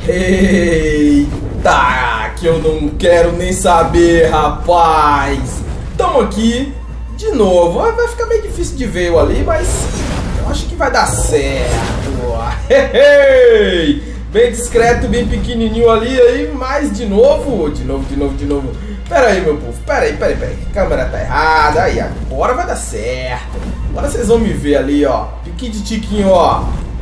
Eita, que eu não quero nem saber, rapaz. Tamo aqui de novo. Vai ficar meio difícil de ver eu ali, mas eu acho que vai dar certo. Bem discreto, bem pequenininho ali, aí, mas de novo. Pera aí, meu povo, pera aí. A câmera tá errada, aí, agora vai dar certo. Agora vocês vão me ver ali, ó, pique de tiquinho, ó.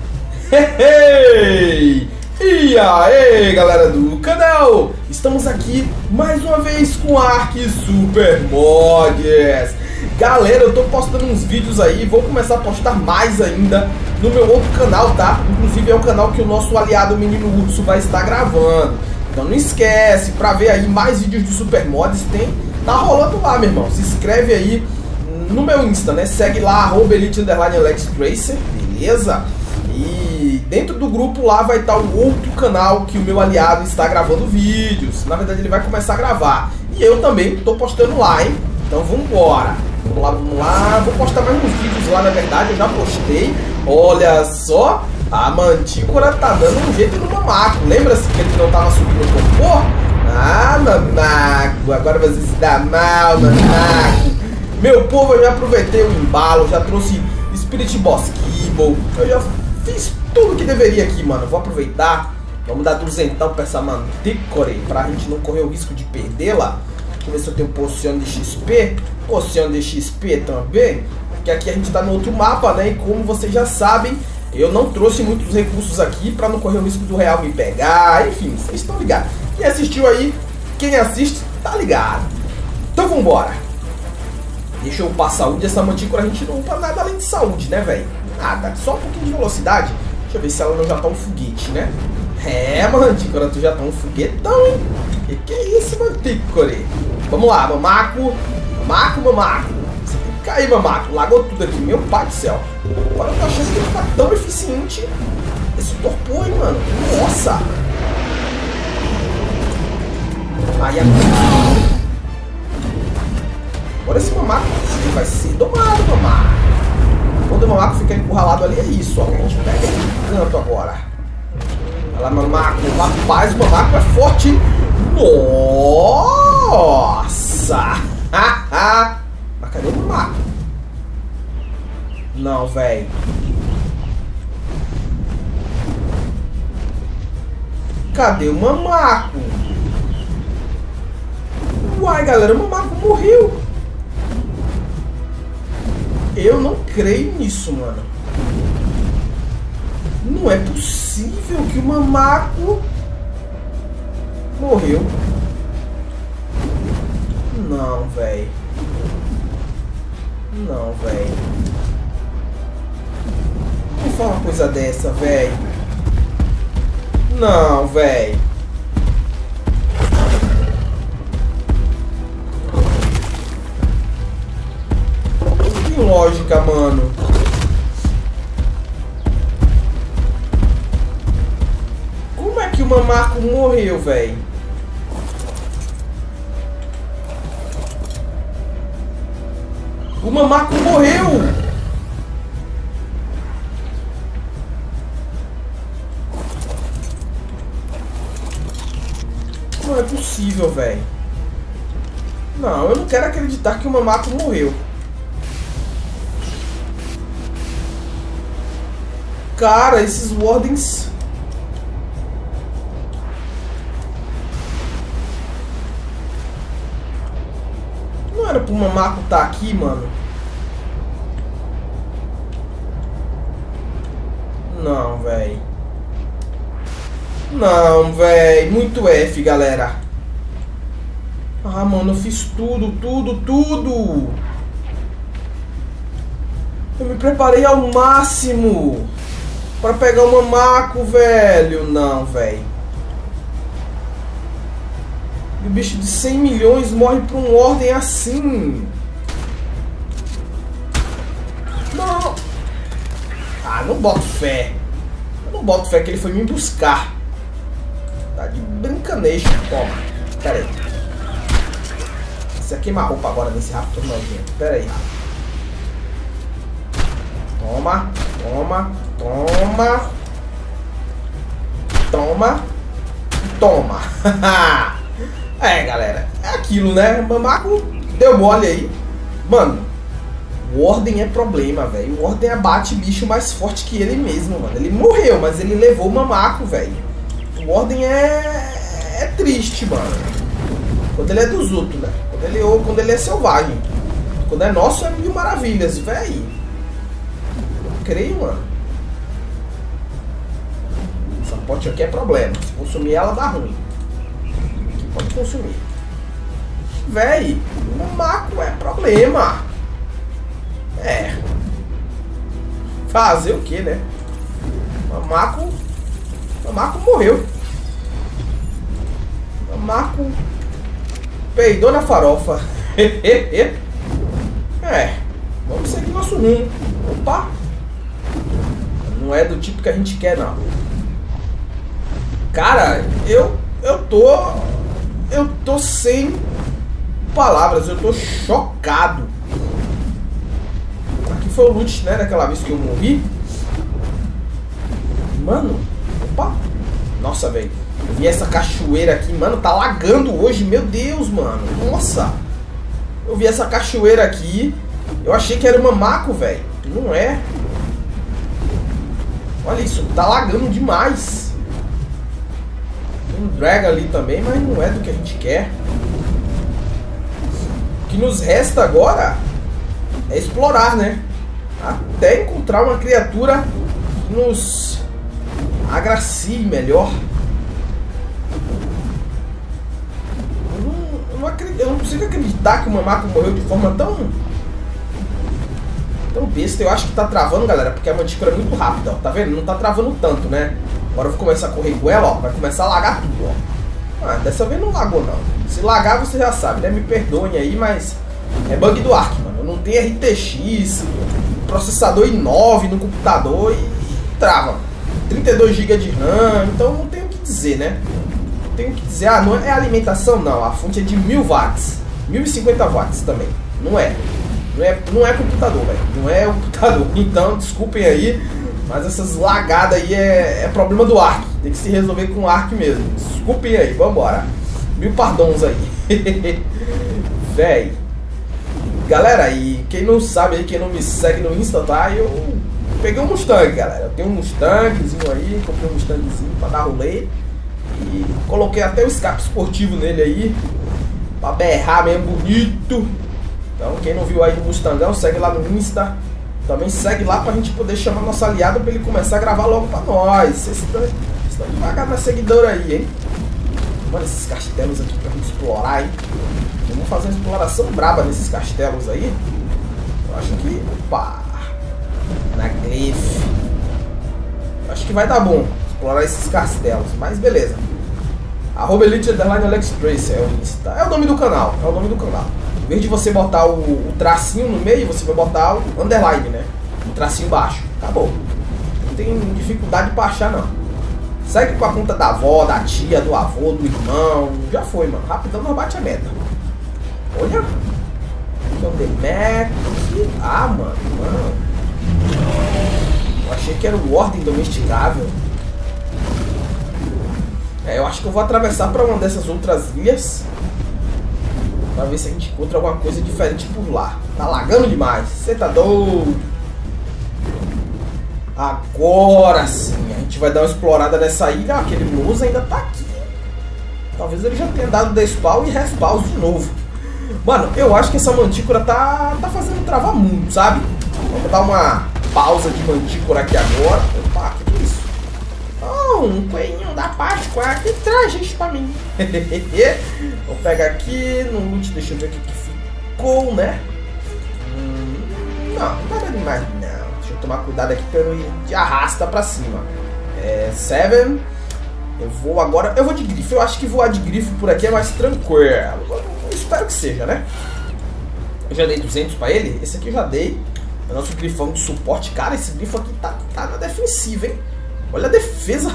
E aí, galera do canal, estamos aqui mais uma vez com Ark Super Mods. Galera, eu tô postando uns vídeos aí, vou começar a postar mais ainda no meu outro canal, tá? Inclusive é o canal que o nosso aliado Menino Urso vai estar gravando. Então não esquece, pra ver aí mais vídeos de Super Mods, tá rolando lá, meu irmão. Se inscreve aí no meu Insta, né? Segue lá, @elite_alextracer, beleza? E dentro do grupo lá vai estar o outro canal que o meu aliado está gravando vídeos. Na verdade ele vai começar a gravar. E eu também tô postando lá, hein? Então vambora. Vamos lá. Vou postar mais uns vídeos lá, na verdade. Eu já postei. Olha só. A Mantícora tá dando um jeito no Mamaco. Lembra-se que ele não tava subindo o cocô? Ah, Mamaco. Agora você se dá mal, Mamaco. Meu povo, eu já aproveitei o embalo. Já trouxe Spirit Boss Kibble. Eu já fiz tudo que deveria aqui, mano. Vou aproveitar. Vamos dar 200 pra essa Mantícora, pra gente não correr o risco de perdê-la. Deixa eu ver se eu tenho poção de XP. Poção de XP também. Porque aqui a gente tá no outro mapa, né? E como vocês já sabem, eu não trouxe muitos recursos aqui pra não correr o risco do real me pegar. Enfim, vocês estão ligados. Quem assistiu aí, quem assiste, tá ligado. Então vambora. Deixa eu upar saúde. Essa Mantícora a gente não upa nada além de saúde, né, velho? Nada, só um pouquinho de velocidade. Deixa eu ver se ela não já tá um foguete, né? É, Mantícora, tu já tá um foguetão, hein? Que é isso, Mantícora? Vamos lá, Mamaco. Mamaco. Você tem que cair, Mamaco. Lagou tudo aqui, meu pai do céu. Agora eu tô achando que ele tá tão eficiente. Esse torpor, hein, mano? Nossa. Aí, agora esse Mamaco vai ser domado, Mamaco. Quando o Mamaco ficar encurralado ali, é isso, ó. A gente pega ele no canto agora. Olha lá, Mamaco. Rapaz, o Mamaco é forte. Nossa! Mas cadê o Mamaco? Não, velho. Cadê o Mamaco? Uai, galera, o Mamaco morreu. Eu não creio nisso, mano. Não é possível que o Mamaco morreu. Não, velho. Não, velho. Não fala uma coisa dessa, velho. Não, velho. Lógica, mano. Como é que o Mamaco morreu, velho? O Mamaco morreu! Não é possível, velho. Não, eu não quero acreditar que o Mamaco morreu. Cara, esses Wardens... Não era pro Mamaco estar aqui, mano? Não, velho. Não, velho. Muito F, galera. Ah, mano, eu fiz tudo. Eu me preparei ao máximo pra pegar o Mamaco, velho. Não, velho. E o bicho de 100 milhões morre por um ordem assim. Não. Ah, não boto fé. Eu não boto fé que ele foi me buscar. Tá de brincadeira. Toma. Pera aí. Você queima a roupa agora nesse Raptor nojento. Pera aí. Toma. toma. É, galera, é aquilo, né? Mamaco deu mole aí. Mano, o Warden é problema, velho. O Warden abate bicho mais forte que ele mesmo, mano. Ele morreu, mas ele levou o Mamaco, velho. O Warden é triste, mano. Quando ele é dos outros, né? Quando ele é selvagem. Quando é nosso, é mil maravilhas, velho. Eu creio, mano. Essa pote aqui é problema. Se consumir ela, dá ruim. Aqui pode consumir. Véi, o Mamaco é problema. É. Fazer o que, né? Mamaco morreu. Mamaco peidou na farofa. É. Vamos seguir nosso rumo. Opa. Não é do tipo que a gente quer, não. Cara, eu tô sem palavras. Eu tô chocado. Aqui foi o loot, né? Daquela vez que eu morri. Mano. Opa. Nossa, velho. Eu vi essa cachoeira aqui. Mano, tá lagando hoje. Meu Deus, mano. Nossa. Eu vi essa cachoeira aqui. Eu achei que era uma Mamaco, velho. Não é. Olha isso. Tá lagando demais. Tem um drag ali também, mas não é do que a gente quer. O que nos resta agora é explorar, né? Até encontrar uma criatura que nos agracie melhor. Eu não consigo acreditar que o Mamaco morreu de forma tão besta. Eu acho que tá travando, galera, porque a Mantícora é muito rápida, ó. Tá vendo? Não tá travando tanto, né? Agora eu vou começar a correr com ela, ó. Vai começar a lagar tudo, ó. Ah, dessa vez não lagou, não. Se lagar, você já sabe, né? Me perdoem aí, mas é bug do Ark, mano. Eu não tenho RTX, processador i9 no computador e trava. 32 GB de RAM, então não tenho o que dizer, né? Não tenho o que dizer, não é alimentação, não. A fonte é de 1000 watts, 1050 watts também. Não é computador, velho. Não é o computador. Então, desculpem aí, mas essas lagadas aí é problema do Ark. Tem que se resolver com o Ark mesmo. Desculpem aí, vambora. 1000 pardons aí. Véi. Galera, e quem não sabe aí, quem não me segue no Insta, tá? Eu peguei um Mustang, galera. Eu tenho um Mustangzinho aí, comprei um Mustangzinho pra dar rolê. E coloquei até o escape esportivo nele aí, pra berrar mesmo, bonito. Então quem não viu aí do Mustangão, segue lá no Insta. Também segue lá pra gente poder chamar nosso aliado pra ele começar a gravar logo pra nós. Vocês estão devagar na seguidora aí, hein? Mano, esses castelos aqui pra gente explorar, hein? Vamos fazer uma exploração braba nesses castelos aí. Eu acho que... Opa! Na Glyph. Eu acho que vai dar bom explorar esses castelos, mas beleza. @elite_AlexTrace é o Insta. É o nome do canal, é o nome do canal. Em vez de você botar o tracinho no meio, você vai botar o underline, né? O tracinho baixo. Acabou. Não tem dificuldade pra achar, não. Segue com a conta da avó, da tia, do avô, do irmão. Já foi, mano. Rapidão nós bate a meta. Olha. Aqui é um The Mac. Ah, mano. Eu achei que era o Warden domesticável. Eu acho que eu vou atravessar para uma dessas outras ilhas para ver se a gente encontra alguma coisa diferente por lá. Tá lagando demais. Você tá doido? Agora sim, a gente vai dar uma explorada nessa ilha. Aquele Moose ainda tá aqui. Talvez ele já tenha dado despawn e respawn de novo. Mano, eu acho que essa Mantícora tá fazendo travar muito, sabe? Vamos dar uma pausa de Mantícora aqui agora. Opa, que é isso? Oh, um coelhinho da Páscoa que traz isso pra mim. Vou pegar aqui no loot, deixa eu ver o que ficou, né? Não, nada demais não. Deixa eu tomar cuidado aqui pra eu ir de arrasta pra cima. 7. Eu vou agora. Eu vou de grifo. Eu acho que voar de grifo por aqui é mais tranquilo. Eu espero que seja, né? Eu já dei 200 pra ele. Esse aqui eu já dei. É o nosso grifão de suporte. Cara, esse grifo aqui tá na defensiva, hein? Olha a defesa.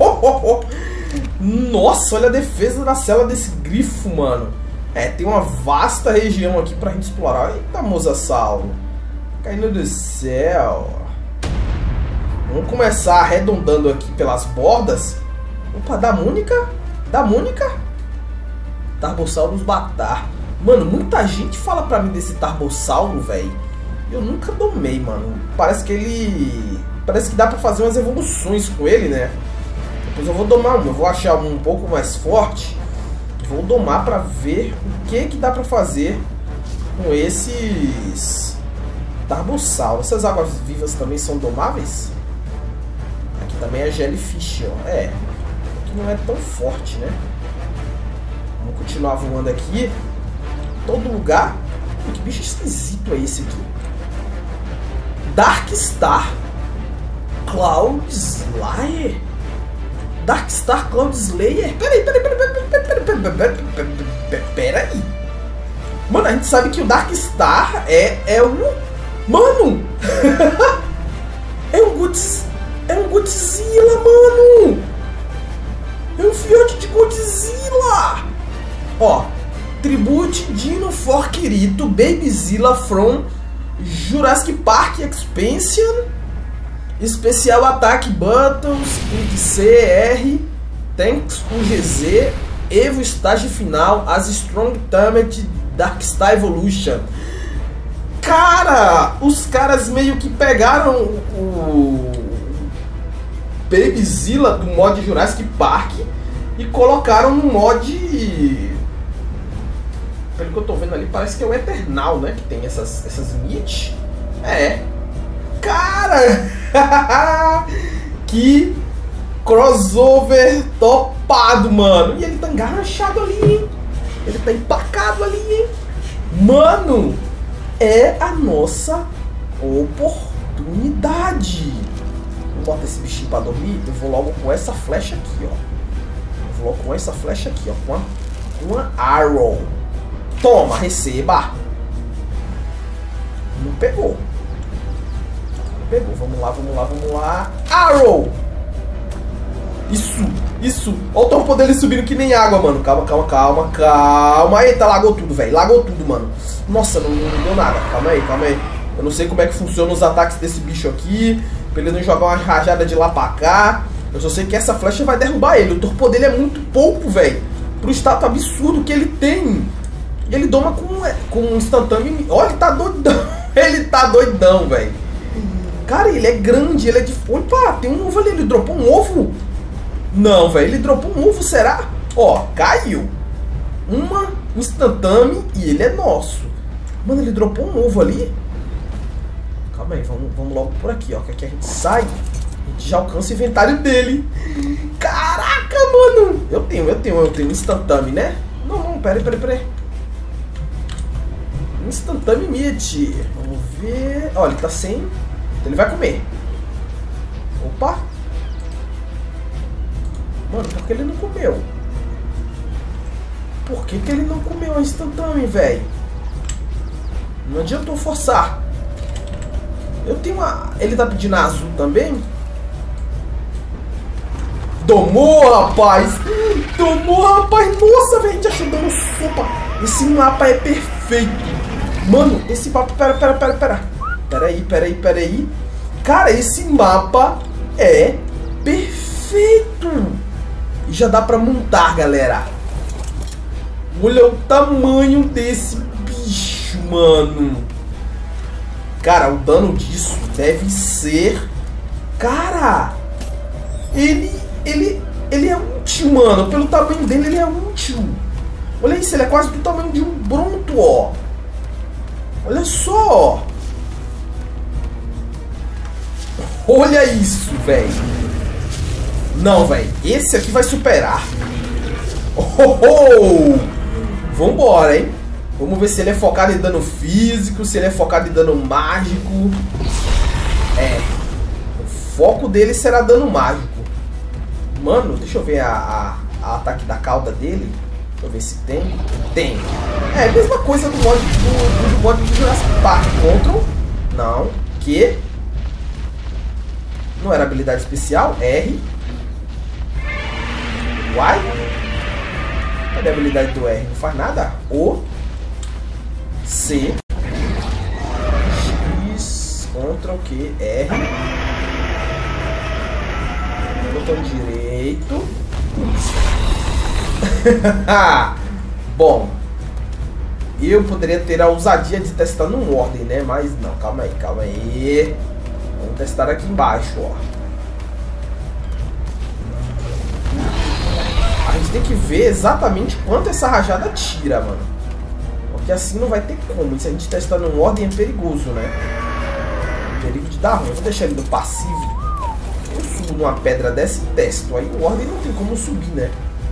Nossa, olha a defesa da cela desse grifo, mano. Tem uma vasta região aqui pra gente explorar. Eita, mosasauro. Caindo do céu. Vamos começar arredondando aqui pelas bordas. Opa, da Mônica. Da Mônica? Tarbosaurus Batar. Mano, muita gente fala pra mim desse Tarbossauro, velho. Eu nunca domei, mano. Parece que ele... Parece que dá pra fazer umas evoluções com ele, né? Depois eu vou domar um. Eu vou achar um pouco mais forte. Vou domar pra ver o que dá pra fazer com esses Tarbossauros. Essas águas vivas também são domáveis? Aqui também é Jellyfish, ó. É. Aqui não é tão forte, né? Vamos continuar voando aqui. Todo lugar. Que bicho esquisito é esse aqui? Darkstar Cloud Slayer? Darkstar Cloud Slayer? Peraí. Mano, a gente sabe que o Darkstar é um... Mano! É um Godzilla, mano! É um filhote de Godzilla! Ó. Tribute Dino for Kirito Babyzilla from Jurassic Park Expansion. Especial Attack Buttons, CR, Tanks UGZ, Evo estágio final, as Strong Tamed Darkstar Evolution. Cara, os caras meio que pegaram o Babyzilla do mod Jurassic Park e colocaram no mod... Pelo que eu tô vendo ali, parece que é o Eternal, né? Que tem essas meat. É. Cara! Que crossover topado, mano. E ele tá engarrachado ali, hein? Ele tá empacado ali, hein? Mano, é a nossa oportunidade. Vou botar esse bichinho pra dormir. Eu vou logo com essa flecha aqui, ó. Eu vou logo com essa flecha aqui, ó. Com uma arrow. Toma, receba. Não pegou. Não pegou. Vamos lá, vamos lá, vamos lá. Arrow! Isso. Olha o torpo dele subindo que nem água, mano. Calma. Eita, lagou tudo, velho. Lagou tudo, mano. Nossa, não deu nada. Calma aí. Eu não sei como é que funciona os ataques desse bicho aqui. Pra ele não jogar uma rajada de lá pra cá. Eu só sei que essa flecha vai derrubar ele. O torpo dele é muito pouco, velho. Pro status absurdo que ele tem. E ele doma com um instantâneo. Olha, ele tá doidão. Ele tá doidão, velho. Cara, ele é grande, ele é de... Opa, tem um ovo ali. Ele dropou um ovo? Não, velho. Ele dropou um ovo, será? Ó, caiu. Uma instantânea e ele é nosso. Mano, ele dropou um ovo ali. Calma aí, vamos logo por aqui, ó. Que aqui a gente sai. A gente já alcança o inventário dele. Caraca, mano. Eu tenho instantâneo, né? Não, pera aí. Instantâneo meat. Vamos ver. Olha, ele tá sem. Então ele vai comer. Opa. Mano, por que ele não comeu? Por que ele não comeu a instantâneo, velho? Não adiantou forçar. Eu tenho uma... Ele tá pedindo a azul também? Tomou, rapaz! Nossa, velho, a gente achou dando sopa. Esse mapa é perfeito. Mano, esse mapa... Pera aí. Cara, esse mapa é perfeito. E já dá pra montar, galera. Olha o tamanho desse bicho, mano. Cara, o dano disso deve ser... Cara, ele é útil, mano. Pelo tamanho dele, ele é útil. Olha isso, ele é quase do tamanho de um Bronto, ó. Olha só. Olha isso, velho. Não, velho. Esse aqui vai superar. Vambora, hein. Vamos ver se ele é focado em dano físico, se ele é focado em dano mágico. É. O foco dele será dano mágico. Mano, deixa eu ver a ataque da cauda dele. Deixa eu ver se tem. Tem. É a mesma coisa do mod do Jurassic Park. Control. Não. Q. Não era habilidade especial. R. Y. Cadê a habilidade do R? Não faz nada. O. C. X. Ctrl Q. R. Botão direito. Bom, eu poderia ter a ousadia de testar num Warden, né? Mas não, calma aí, calma aí. Vamos testar aqui embaixo, ó. A gente tem que ver exatamente quanto essa rajada tira, mano. Porque assim não vai ter como. Se a gente testar num Warden é perigoso, né? Perigo de dar ruim. Eu vou deixar ele no passivo. Eu subo numa pedra dessa e testo. Aí o Warden não tem como subir, né?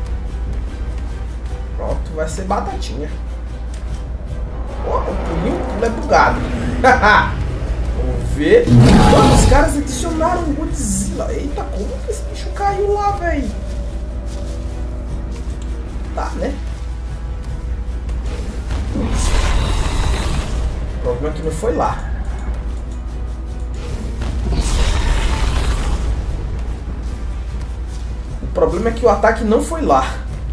Pronto, vai ser batatinha. Ó, o pulinho é bugado. Vamos ver. Mano, os caras adicionaram o Godzilla. Eita, como que esse bicho caiu lá, velho? Tá, né? O problema é que não foi lá. O problema é que o ataque não foi lá.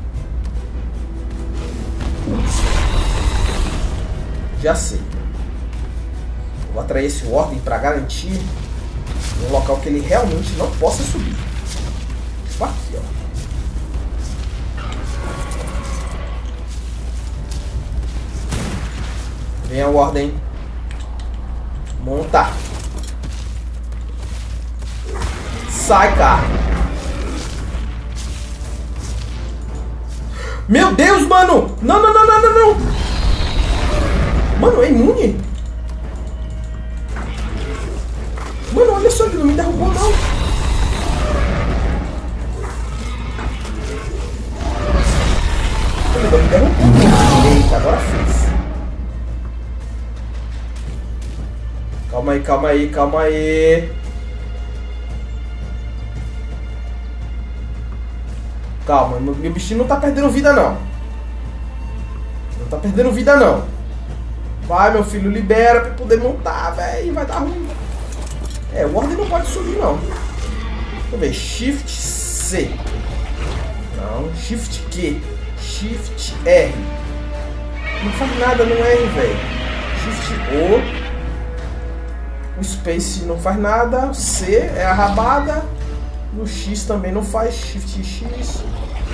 Já sei. Vou atrair esse Warden para garantir um local que ele realmente não possa subir. Tipo aqui, ó. Vem a Warden. Monta. Sai, cara. Meu Deus, mano! Não, não, não, não, não, não! Mano, é imune? Mano, olha só, ele não me derrubou, não. Ele não me derrubou. Eita, agora fez. Calma aí, calma aí, calma aí. Calma, meu bichinho não tá perdendo vida, não. Não tá perdendo vida, não. Vai, meu filho, libera pra poder montar, velho. Vai dar ruim. É, o Warden não pode subir, não. Deixa eu ver. Shift C. Não, Shift Q. Shift R. Não faz nada no R, velho. Shift O. O Space não faz nada. C é a rabada. No X também não faz. Shift X.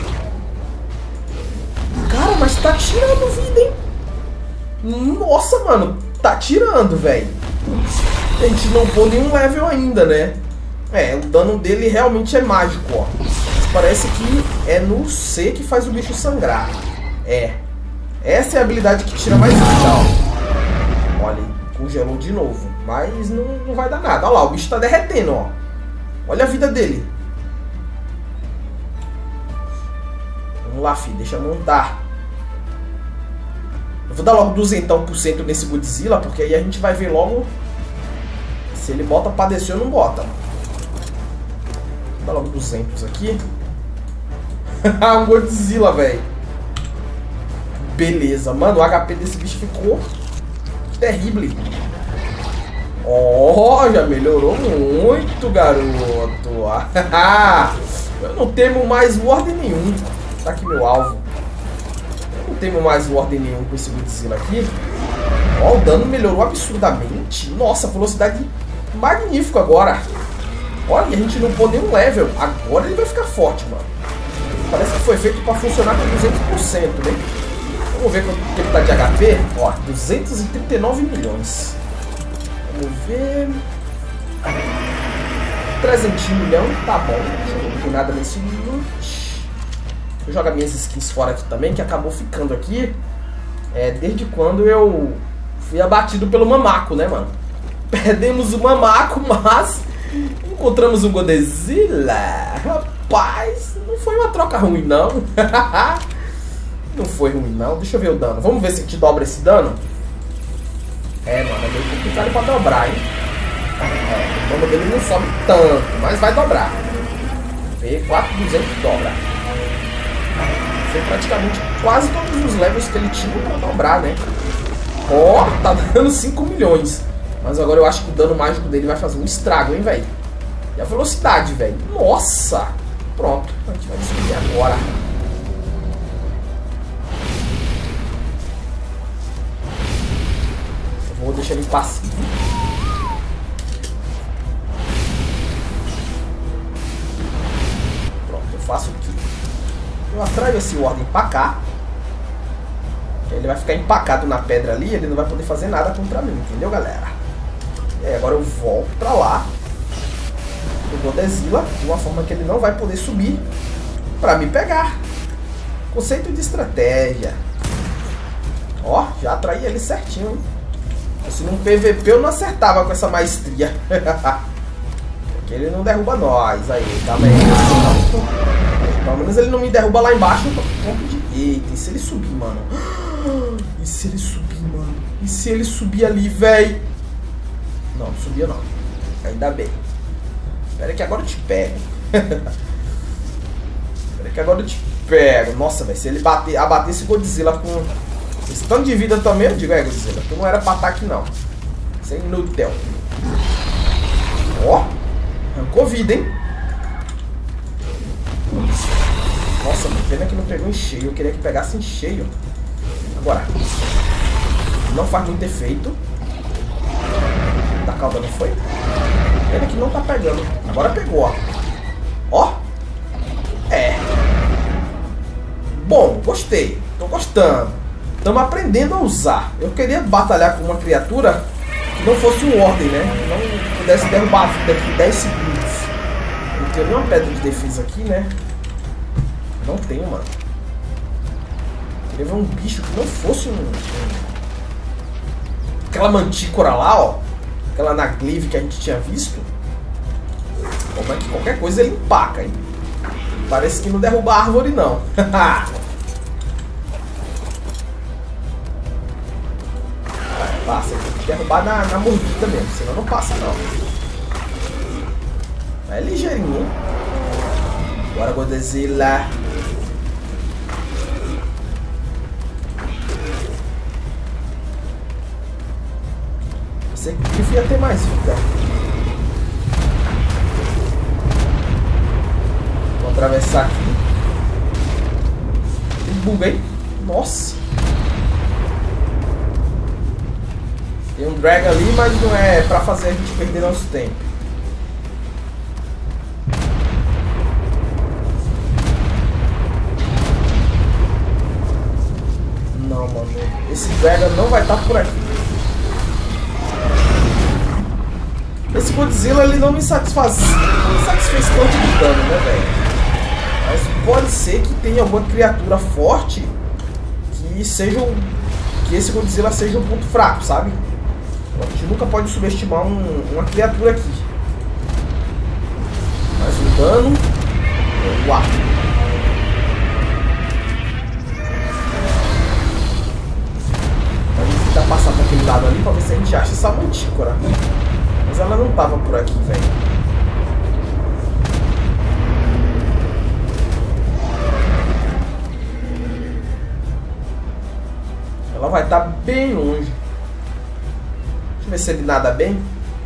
Cara, mas tá tirando vida, hein? Nossa, mano. Tá tirando, velho. A gente não pôs nenhum level ainda, né? É, o dano dele realmente é mágico, ó. Mas parece que é no C que faz o bicho sangrar. É. Essa é a habilidade que tira mais vida, ó. Olha, congelou de novo. Mas não vai dar nada. Olha lá, o bicho tá derretendo, ó. Olha a vida dele. Vamos lá, filho. Deixa eu montar. Eu vou dar logo 200% nesse Godzilla, porque aí a gente vai ver logo se ele bota pra descer ou não bota. Vou dar logo 200 aqui. Um Godzilla, velho. Beleza. Mano, o HP desse bicho ficou terrível. Ó, já melhorou muito, garoto. Eu não temo mais Warden nenhum. Tá aqui meu alvo. Eu não temo mais Warden nenhum com esse Godzilla aqui. Ó, o dano melhorou absurdamente. Nossa, velocidade magnífica agora. Olha, a gente não pôs nenhum level. Agora ele vai ficar forte, mano. Parece que foi feito pra funcionar com 200%, né? Vamos ver quanto que ele tá de HP. Ó, 239 milhões. Vamos ver. 300 milhões, tá bom. Não tem nada nesse loot. Deixa eu jogar minhas skins fora aqui também, que acabou ficando aqui. Desde quando eu fui abatido pelo Mamaco, né, mano? Perdemos o Mamaco, mas encontramos um Godzilla. Rapaz, não foi uma troca ruim, não. Não foi ruim, não. Deixa eu ver o dano. Vamos ver se a gente dobra esse dano. Mano, é meio complicado pra dobrar, hein? O dano dele não sobe tanto, mas vai dobrar. Vê, 4.200 dobra. Foi praticamente quase todos os levels que ele tinha pra dobrar, né? Ó, tá dando 5 milhões. Mas agora eu acho que o dano mágico dele vai fazer um estrago, hein, velho? E a velocidade, velho? Nossa! Pronto, a gente vai descobrir agora. Eu vou deixar ele passivo. Pronto, eu faço aqui. Eu atraio esse Warden pra cá. Ele vai ficar empacado na pedra ali, ele não vai poder fazer nada contra mim, entendeu, galera? E aí, agora eu volto pra lá. Eu vou Godzilla de uma forma que ele não vai poder subir pra me pegar. Conceito de estratégia. Ó, já atraí ele certinho, hein? Se num PVP eu não acertava com essa maestria. Porque ele não derruba nós. Aí, calma aí. Pelo menos ele não me derruba lá embaixo. Eita, e se ele subir, mano? E se ele subir, mano? E se ele subir ali, véi? Não, não subia não. Ainda bem. Espera que agora eu te pego. Espera que agora eu te pego. Nossa, velho, se ele abater esse Godzilla com esse tanto de vida também, eu digo, Godzilla, tu não era pra estar aqui não. Sem inútil. Ó, arrancou vida, hein? Nossa, mano, pena que não pegou em cheio. Eu queria que pegasse em cheio. Agora, não faz muito efeito. Da cauda não foi? Pena que não tá pegando. Agora pegou, ó. Ó. É. Bom, gostei. Tô gostando. Estamos aprendendo a usar. Eu queria batalhar com uma criatura que não fosse um Warden, né? Que não pudesse derrubar a vida aqui em 10 segundos. Não tenho nenhuma pedra de defesa aqui, né? Não tenho, mano. Queria ver um bicho que não fosse aquela mantícora lá, ó. Aquela Naglive que a gente tinha visto. Como é que qualquer coisa ele empaca, hein? Parece que não derruba a árvore, não. Passa, tem que derrubar na mordida mesmo, senão não passa não. É ligeirinho, hein? Bora, Godzilla. Pensei que ia ter mais vida. Vou atravessar aqui. Que buga, hein? Nossa. Tem um drag ali, mas não é pra fazer a gente perder nosso tempo. Não, mano. Esse drag não vai estar por aqui. Esse Godzilla, ele não me satisfez tanto de dano, né, velho? Mas pode ser que tenha alguma criatura forte que esse Godzilla seja um ponto fraco, sabe? A gente nunca pode subestimar uma criatura aqui. Mas o dano... Uau! Vamos tentar passar para aquele lado ali para ver se a gente acha essa mantícora. Mas ela não tava por aqui, velho. Ela vai estar bem longe. Deixa eu ver se ele nada bem.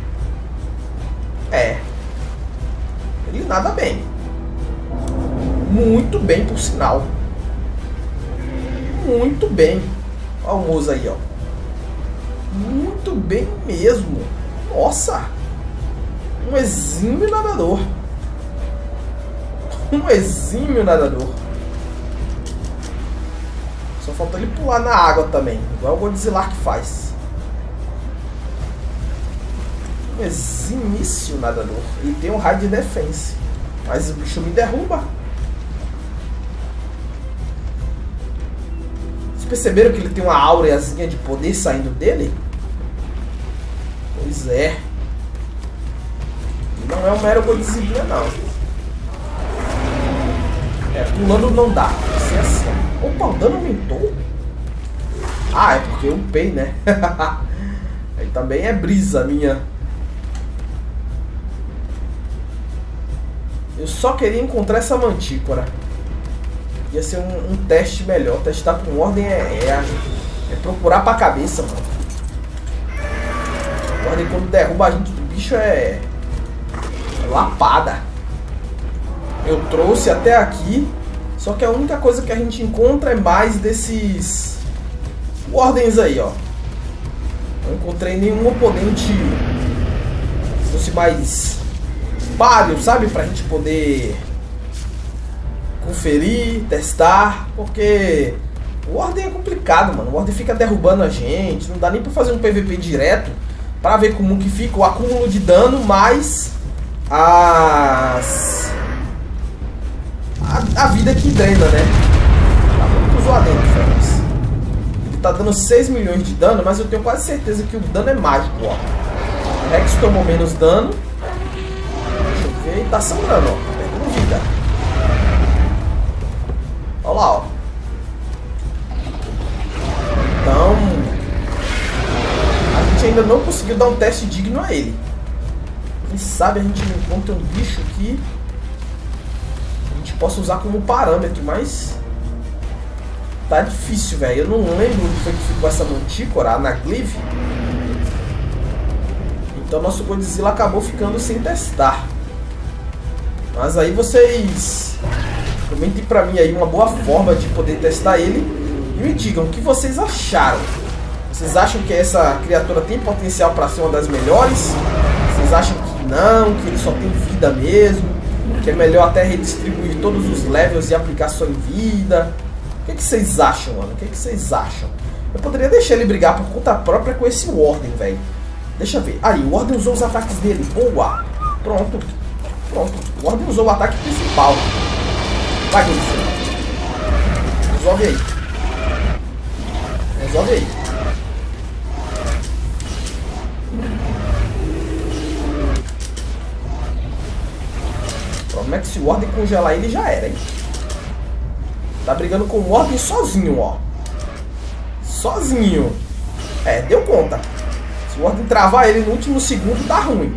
É. Ele nada bem. Muito bem, por sinal. Muito bem. Olha o moço aí, ó. Muito bem mesmo. Nossa. Um exímio nadador. Um exímio nadador. Só falta ele pular na água também. Igual o Godzilla que faz. Um eximício nadador. E tem um raio de defense. Mas o bicho me derruba. Vocês perceberam que ele tem uma aureazinha de poder saindo dele? Pois é. E não é um mero Godzilla, não. É, pulando não dá. Isso é assim. Opa, o dano aumentou? Ah, é porque eu upei, né? Aí também é brisa minha. Eu só queria encontrar essa mantícora. Ia ser um teste melhor. Testar com ordem é procurar pra cabeça, mano. Ordem quando derruba a gente do bicho é lapada. Eu trouxe até aqui. Só que a única coisa que a gente encontra é mais desses ordens aí, ó. Não encontrei nenhum oponente que fosse mais páreo, sabe? Pra gente poder conferir, testar, porque o Warden é complicado, mano. O Warden fica derrubando a gente, não dá nem pra fazer um PVP direto pra ver como que fica o acúmulo de dano, mais a vida que drena, né? Tá muito zoado dentro, Fênix. Ele tá dando 6 milhões de dano, mas eu tenho quase certeza que o dano é mágico, ó. O Rex tomou menos dano. Deixa eu ver, e tá sangrando, ó. Tá perdendo vida. Olha lá, ó. Então, a gente ainda não conseguiu dar um teste digno a ele. Quem sabe a gente não encontra um bicho que a gente possa usar como parâmetro, mas tá difícil, velho. Eu não lembro onde foi que ficou essa mantícora, a Anaglyph. Então nosso Godzilla acabou ficando sem testar. Mas aí vocês comentem pra mim aí uma boa forma de poder testar ele. E me digam o que vocês acharam. Vocês acham que essa criatura tem potencial para ser uma das melhores? Vocês acham que não, que ele só tem vida mesmo? Que é melhor até redistribuir todos os levels e aplicar só em vida? O que vocês acham, mano? O que vocês acham? Eu poderia deixar ele brigar por conta própria com esse Warden, velho. Deixa eu ver. Aí, o Warden usou os ataques dele. Boa. Pronto. Pronto. O Warden usou o ataque principal. Vai, Godzilla. Resolve aí. Resolve aí. Como é que se o Warden congelar ele já era, hein? Tá brigando com o Warden sozinho, ó. Sozinho. É, deu conta. Se o Warden travar ele no último segundo, tá ruim.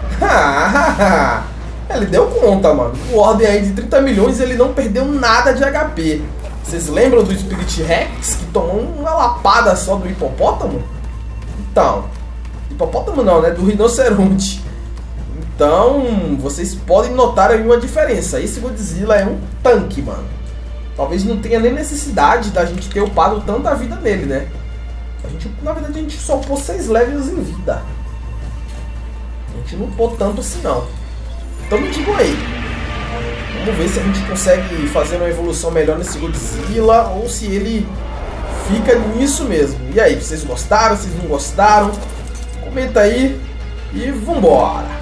Ele deu conta, mano. O Warden aí de 30 milhões, ele não perdeu nada de HP. Vocês lembram do Spirit Rex, que tomou uma lapada só do hipopótamo? Então, hipopótamo não, né? Do rinoceronte. Então, vocês podem notar aí uma diferença. Esse Godzilla é um tanque, mano. Talvez não tenha nem necessidade da gente ter upado tanta vida nele, né? Na verdade, a gente só upou 6 levels em vida. A gente não upou tanto assim, não. Então me digam aí. Vamos ver se a gente consegue fazer uma evolução melhor nesse Godzilla ou se ele fica nisso mesmo. E aí, vocês gostaram? Vocês não gostaram? Comenta aí e vambora!